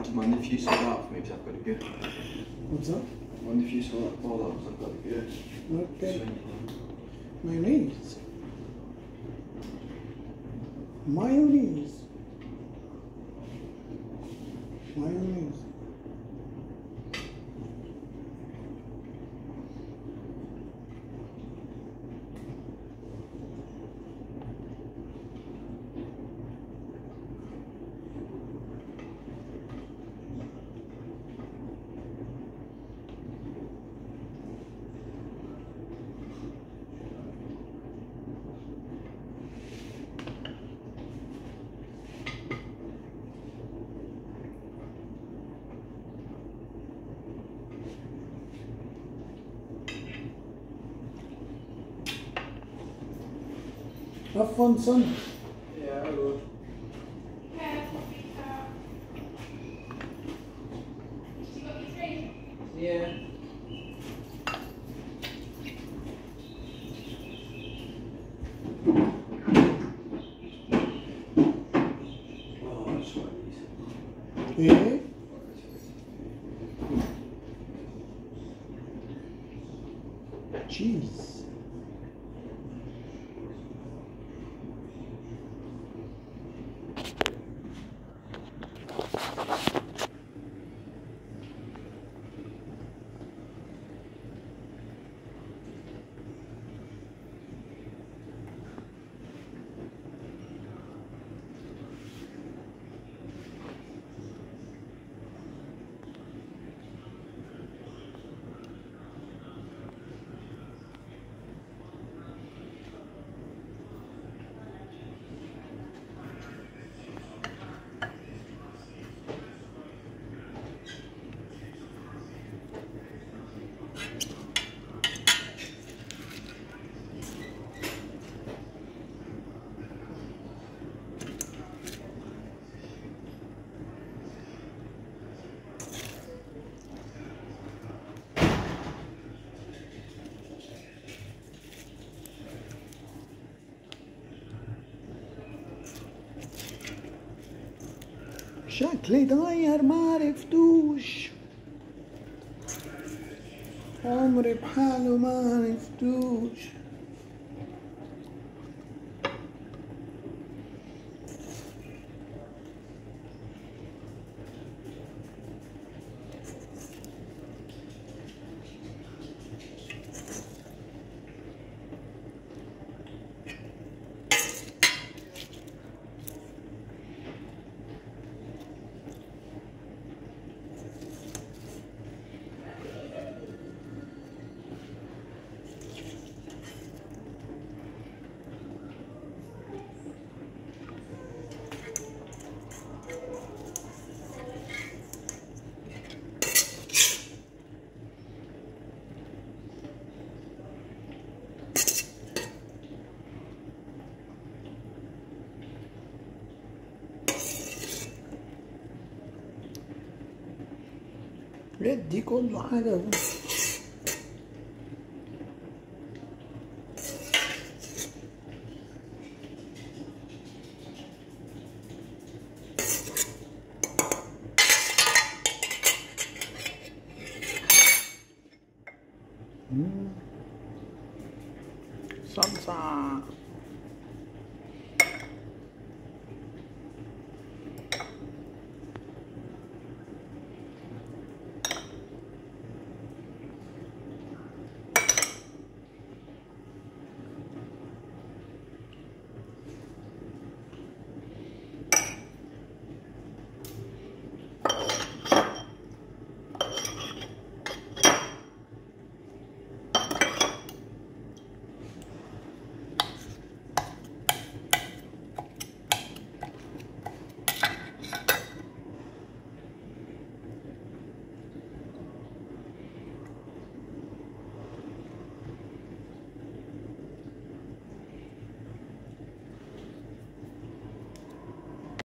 mind if you sort that out for me, because I've got to go. What's that? Mind if you sort that ball out, because I've got to go. Okay. Mayonnaise. Mayonnaise. Mayonnaise. Have fun, son. Yeah, I will. Yeah. Oh, that's what I need. Yeah. Cheese. شكلي اتغير معرفتوش، عمري بحاله معرفتوش. ادي كل حاجة. صلصة.